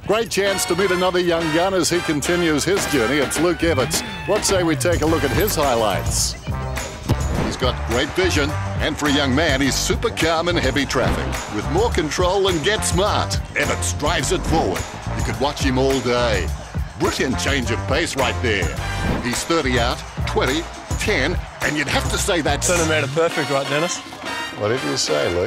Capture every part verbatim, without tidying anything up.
Great chance to meet another young gun as he continues his journey. It's Luke Everts. What say we take a look at his highlights? He's got great vision, and for a young man, he's super calm in heavy traffic. With more control and Get Smart, Everts drives it forward. You could watch him all day. Brilliant change of pace right there. He's thirty out, twenty, ten, and you'd have to say that's... Centimetre perfect, right, Dennis? Whatever you say, Luke.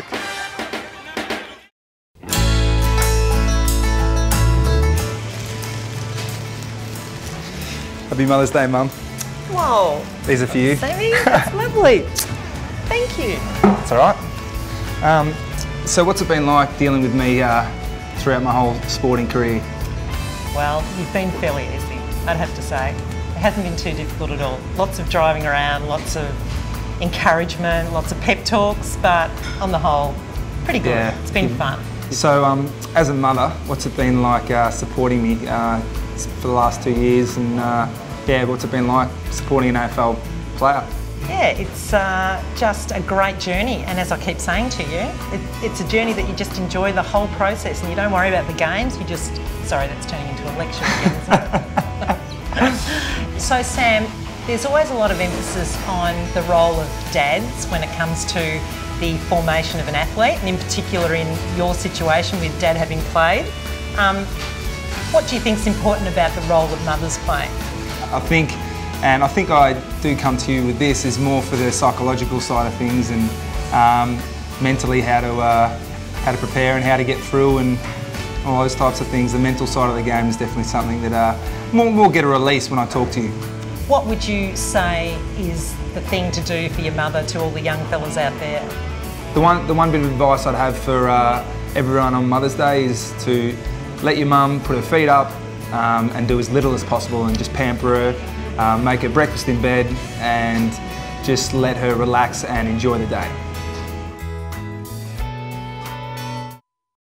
Happy Mother's Day, Mum. Whoa. These are for you. Sammy, that's lovely. Thank you. That's all right. Um, so what's it been like dealing with me uh, throughout my whole sporting career? Well, you've been fairly easy, I'd have to say. It hasn't been too difficult at all. Lots of driving around, lots of encouragement, lots of pep talks, but on the whole, pretty good. Yeah. It's been fun. So um, as a mother, what's it been like uh, supporting me uh, for the last two years and uh, yeah, what's it been like supporting an A F L player? Yeah, it's uh, just a great journey, and as I keep saying to you, it, it's a journey that you just enjoy the whole process and you don't worry about the games, you just... Sorry, that's turning into a lecture again, isn't it? So Sam, there's always a lot of emphasis on the role of dads when it comes to the formation of an athlete, and in particular in your situation with Dad having played. Um, what do you think is important about the role that mothers play? I think, and I think I do come to you with this, is more for the psychological side of things and um, mentally how to, uh, how to prepare and how to get through and all those types of things. The mental side of the game is definitely something that uh, more, more get a release when I talk to you. What would you say is the thing to do for your mother to all the young fellas out there? The one, the one bit of advice I'd have for uh, everyone on Mother's Day is to let your mum put her feet up um, and do as little as possible and just pamper her, uh, make her breakfast in bed and just let her relax and enjoy the day.